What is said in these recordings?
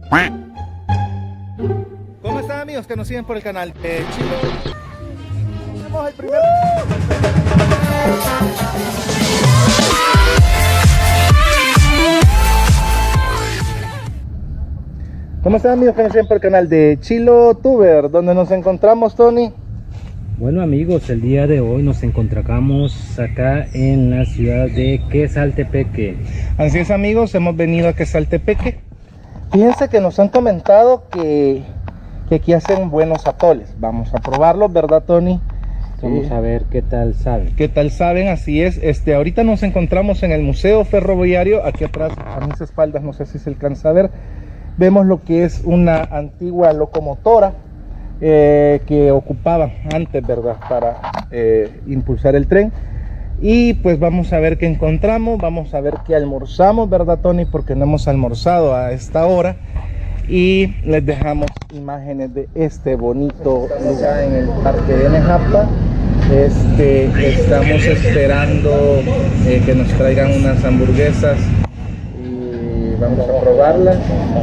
¿Cómo están, amigos que nos siguen por el canal de Chilo? Tenemos el primer... ¿Cómo están, amigos que nos siguen por el canal de Chilo Tuber? ¿Dónde nos encontramos, Tony? Bueno, amigos, el día de hoy nos encontramos acá en la ciudad de Quesaltepeque. Así es, amigos, hemos venido a Quesaltepeque. Fíjense que nos han comentado que aquí hacen buenos atoles. Vamos a probarlos, ¿verdad, Tony? Vamos a ver qué tal saben. ¿Qué tal saben? Así es. Ahorita nos encontramos en el Museo Ferroviario. Aquí atrás, a mis espaldas, no sé si se alcanza a ver, vemos lo que es una antigua locomotora que ocupaba antes, ¿verdad?, para impulsar el tren. Y pues vamos a ver qué encontramos, vamos a ver qué almorzamos, ¿verdad, Tony? Porque no hemos almorzado a esta hora. Y les dejamos imágenes de este bonito lugar en el Parque de Nejapa. Estamos esperando que nos traigan unas hamburguesas y vamos a probarlas.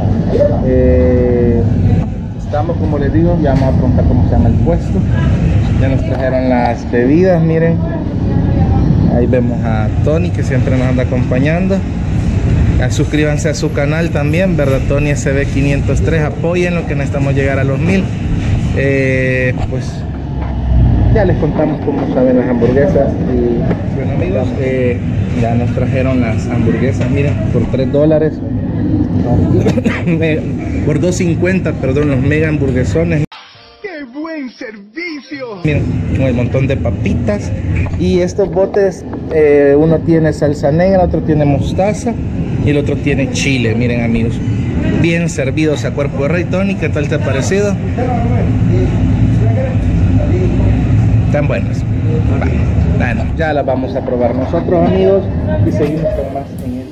Estamos, como les digo, ya vamos a preguntar cómo se llama el puesto. Ya nos trajeron las bebidas, miren. Ahí vemos a Tony, que siempre nos anda acompañando. Suscríbanse a su canal también, ¿verdad? Tony SB503, apoyen lo que necesitamos llegar a los 1000. Pues ya les contamos cómo saben las hamburguesas. Y bueno, amigos, ya nos trajeron las hamburguesas, miren, por $3, por $2.50, perdón, los mega hamburguesones. ¡Qué buen servicio! Miren, un montón de papitas. Y estos botes, uno tiene salsa negra, otro tiene mostaza y el otro tiene chile. Miren, amigos, bien servidos a cuerpo de rey. Tony, ¿qué tal te ha parecido? Están buenos. Bueno, ya las vamos a probar nosotros, amigos, y seguimos con más en el...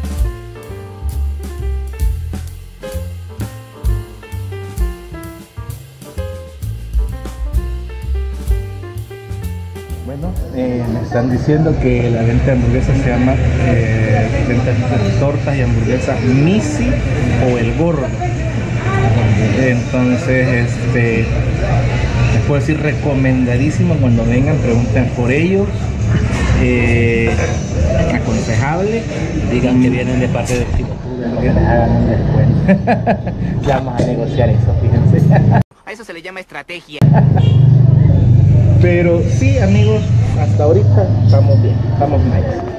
Bueno, me están diciendo que la venta de hamburguesas se llama venta de tortas y hamburguesas Missy o El Gordo. Entonces, les puedo decir, recomendadísimo. Cuando vengan, pregunten por ellos. Aconsejable. Digan que vienen de parte de Chilo Tuber, Que les hagan un descuento. Ya vamos a negociar eso, fíjense. A eso se le llama estrategia. Pero sí, amigos, hasta ahorita estamos bien, estamos nice.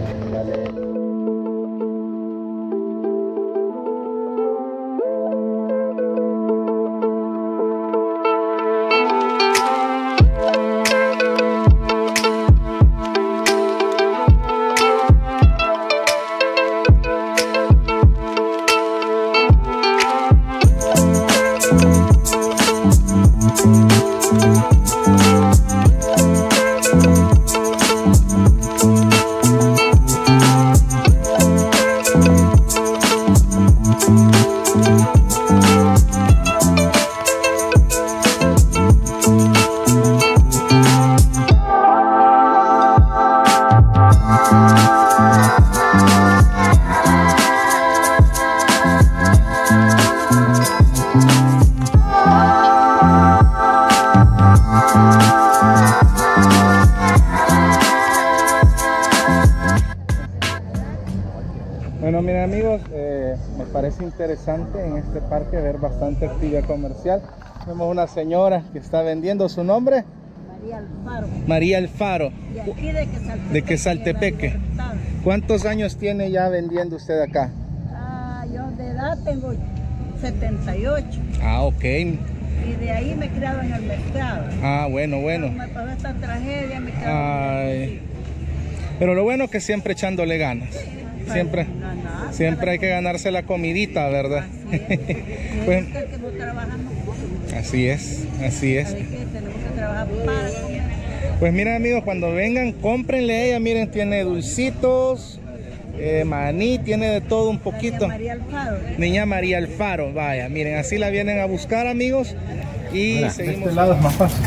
Bueno, miren, amigos, me parece interesante en este parque ver bastante actividad comercial. Vemos una señora que está vendiendo. ¿Su nombre? María Alfaro. María Alfaro. De aquí de Quesaltepeque. De Quesaltepeque. ¿Cuántos años tiene ya vendiendo usted acá? Yo de edad tengo 78. Ah, ok. Y de ahí me he criado en el mercado. Ah, bueno, bueno. Me pasó esta tragedia, me quedo. Ay. Pero lo bueno es que siempre echándole ganas. Siempre hay que ganarse la comidita, ¿verdad? Pues, así es, así es. Tenemos que trabajar para comer. Pues miren, amigos, cuando vengan, cómprenle a ella. Miren, tiene dulcitos, maní, tiene de todo un poquito. María Alfaro. Niña María Alfaro, vaya, miren, así la vienen a buscar, amigos. Y mira, seguimos. Este lado es más fácil.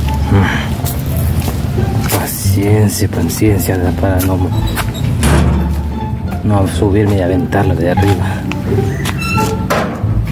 Paciencia, paciencia para no subirme y aventarlo de arriba.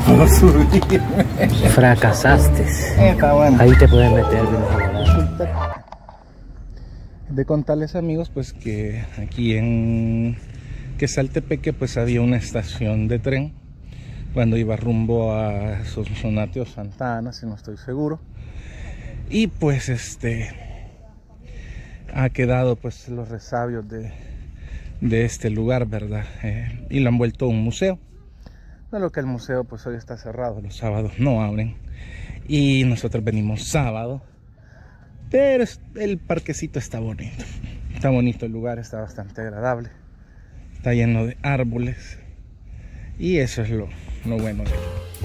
puedo subir. Fracasaste. Está bueno. Ahí te puedes meter, bien. De contarles, amigos, pues que aquí en Quesaltepeque pues había una estación de tren cuando iba rumbo a Sonsonate o Santa Ana, si no estoy seguro, y pues ha quedado pues los resabios de este lugar, ¿verdad? Y lo han vuelto un museo. De lo que el museo pues hoy está cerrado, los sábados no abren y nosotros venimos sábado, pero el parquecito está bonito el lugar, está bastante agradable, está lleno de árboles y eso es lo bueno de él.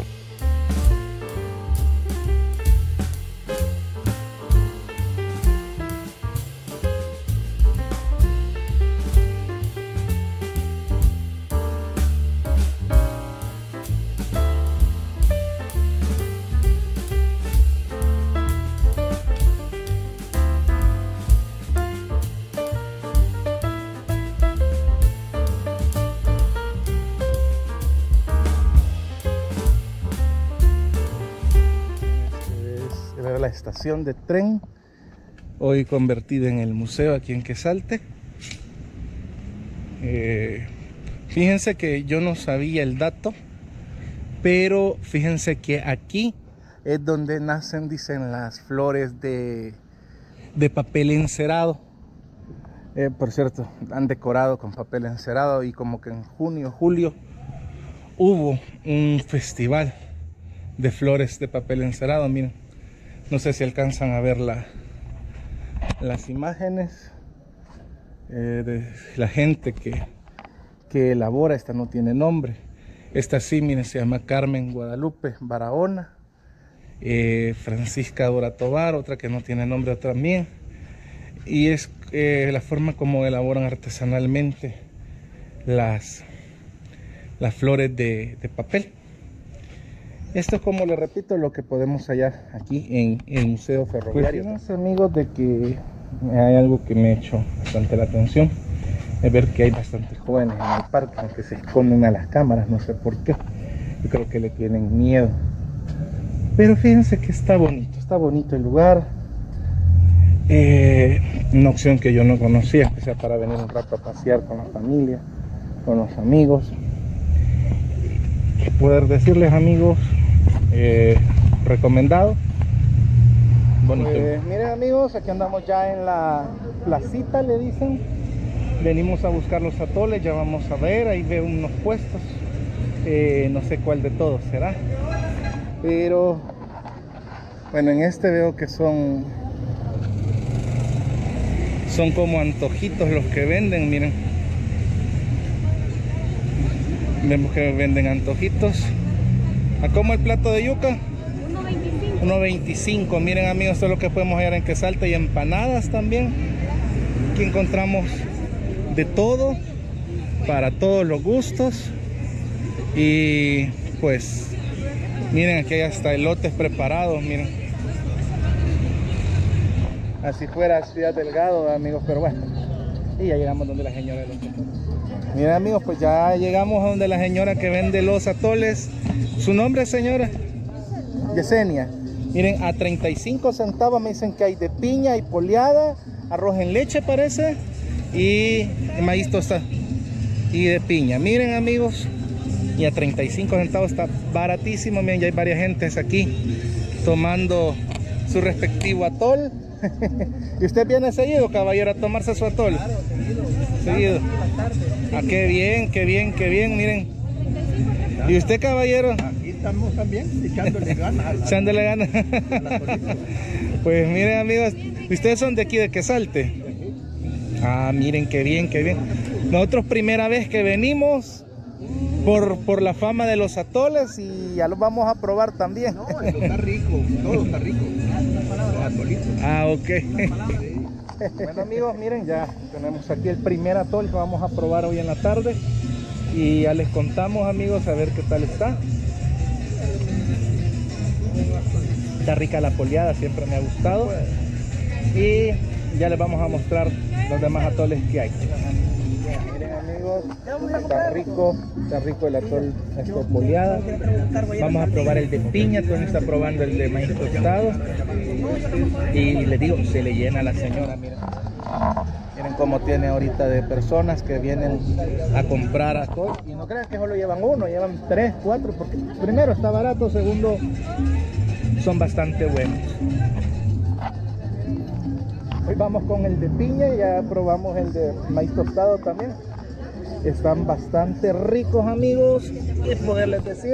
La estación de tren, hoy convertida en el museo aquí en Quesalte. Fíjense que yo no sabía el dato, pero fíjense que aquí es donde nacen, dicen, las flores de papel encerado. Por cierto, han decorado con papel encerado y como que en junio, julio hubo un festival de flores de papel encerado. Miren, no sé si alcanzan a ver las imágenes de la gente que elabora. Esta no tiene nombre. Esta sí, miren, se llama Carmen Guadalupe Barahona. Francisca Dora Tobar, otra que no tiene nombre también. Y es la forma como elaboran artesanalmente las flores de papel. Esto es, como les repito, lo que podemos hallar aquí en el Museo Ferroviario. Pues, amigos, de que hay algo que me ha hecho bastante la atención, es ver que hay bastantes jóvenes en el parque, aunque se esconden a las cámaras, no sé por qué. Yo creo que le tienen miedo. Pero fíjense que está bonito el lugar. Una opción que yo no conocía, que sea para venir un rato a pasear con la familia, con los amigos. Y poder decirles, amigos, recomendado. Bonito. Pues, miren, amigos, aquí andamos ya en la placita, le dicen. Venimos a buscar los atoles, ya vamos a ver, ahí veo unos puestos. No sé cuál de todos será, pero bueno, en este veo que son como antojitos los que venden. Miren, vemos que venden antojitos. ¿A cómo el plato de yuca? 1.25. 1.25. Miren, amigos, esto es lo que podemos hallar en Quesalte. Y empanadas también. Aquí encontramos de todo, para todos los gustos. Y pues miren, aquí hay hasta elotes preparados. Miren, así fuera Ciudad Delgado, amigos, pero bueno. Y ya llegamos donde la señora de los atoles. Miren, amigos, pues ya llegamos a donde la señora que vende los atoles. ¿Su nombre, señora? Yesenia. Miren, a 35 centavos me dicen que hay de piña y poleada, arroz en leche parece, y maíz tostado y de piña. Miren, amigos, y a 35 centavos está baratísimo. Miren, ya hay varias gentes aquí tomando su respectivo atol. ¿Y usted viene seguido, caballero, a tomarse su atol? Claro, seguido. Ah, qué bien, miren. ¿Y usted, caballero? Aquí estamos también, echándole ganas. Echándole ganas. Pues miren, amigos, ¿ustedes son de aquí de Quesalte? Ah, miren, qué bien. Nosotros primera vez que venimos por la fama de los atoles y ya los vamos a probar también. No, eso está rico, todo está rico. Los atolitos. Ah, ok. Bueno, amigos, miren, ya tenemos aquí el primer atol que vamos a probar hoy en la tarde. Y ya les contamos, amigos, a ver qué tal está. Está rica la poleada, siempre me ha gustado. Y ya les vamos a mostrar los demás atoles que hay. Miren, amigos, amigos. Está rico el atol escopoleada. Vamos a probar el de piña. Tony está probando el de maíz tostado. Y les digo, se le llena a la señora, miren. Miren cómo tiene ahorita de personas que vienen a comprar atol. Y no crean que solo llevan uno, llevan 3, 4, porque primero está barato, segundo son bastante buenos. Hoy vamos con el de piña, ya probamos el de maíz tostado también. Están bastante ricos, amigos, y poderles decir.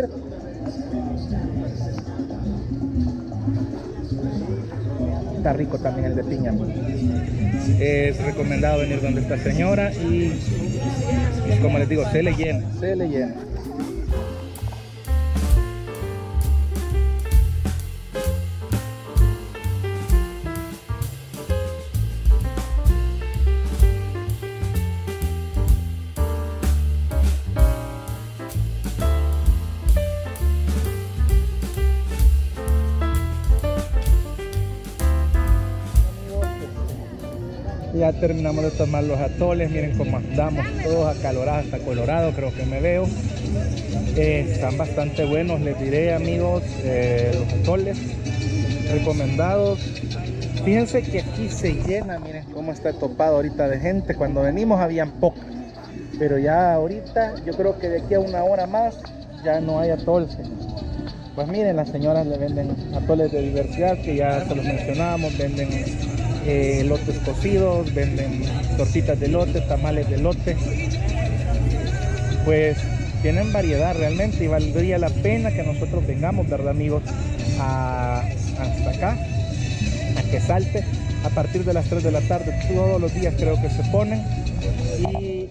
Está rico también el de piña. Es recomendado venir donde esta señora y como les digo, se le llena, se le llena. Ya terminamos de tomar los atoles, miren cómo andamos todos acalorados, hasta colorado creo que me veo. Están bastante buenos, les diré, amigos, los atoles recomendados. Fíjense que aquí se llena, miren cómo está topado ahorita de gente. Cuando venimos habían pocas, pero ya ahorita yo creo que de aquí a una hora más ya no hay atoles. Pues miren, las señoras le venden atoles de diversidad que ya se los mencionábamos, venden elotes cocidos, venden tortitas de elote, tamales de elote. Pues tienen variedad realmente y valdría la pena que nosotros vengamos, ¿verdad, amigos? Hasta acá, a Quesalte, a partir de las 3 de la tarde, todos los días creo que se ponen. Y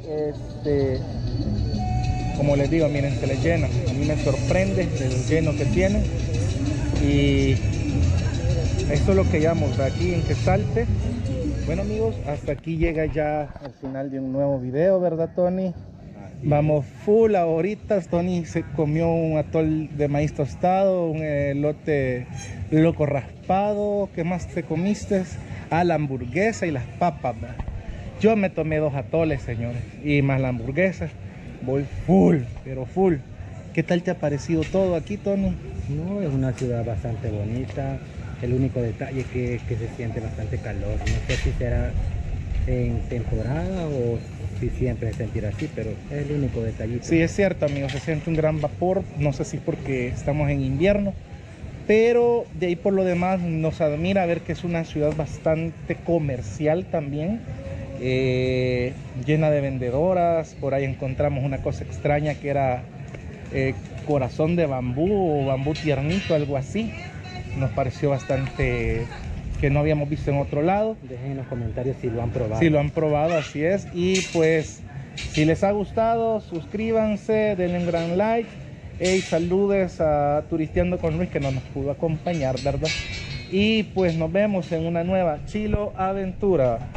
como les digo, miren, se les llena. A mí me sorprende el lleno que tienen. Y esto es lo que llamamos aquí en Quesalte. Bueno, amigos, hasta aquí llega ya el final de un nuevo video, ¿verdad, Tony? Vamos full ahorita. Tony se comió un atol de maíz tostado, un elote loco raspado. ¿Qué más te comiste? Ah, la hamburguesa y las papas, ¿verdad? Yo me tomé 2 atoles, señores, y más la hamburguesa. Voy full, pero full. ¿Qué tal te ha parecido todo aquí, Tony? No, es una ciudad bastante bonita. El único detalle es que se siente bastante calor. No sé si será en temporada o si siempre se sentirá así, pero es el único detallito. Sí, es cierto, amigos, se siente un gran vapor. No sé si porque estamos en invierno, pero de ahí por lo demás nos admira ver que es una ciudad bastante comercial también, llena de vendedoras. Por ahí encontramos una cosa extraña que era corazón de bambú o bambú tiernito, algo así. Nos pareció bastante que no habíamos visto en otro lado. Dejen en los comentarios si lo han probado. Si lo han probado, así es. Y pues, si les ha gustado, suscríbanse, denle un gran like. Y saludes a Turisteando con Luis, que no nos pudo acompañar, ¿verdad? Y pues nos vemos en una nueva Chilo Aventura.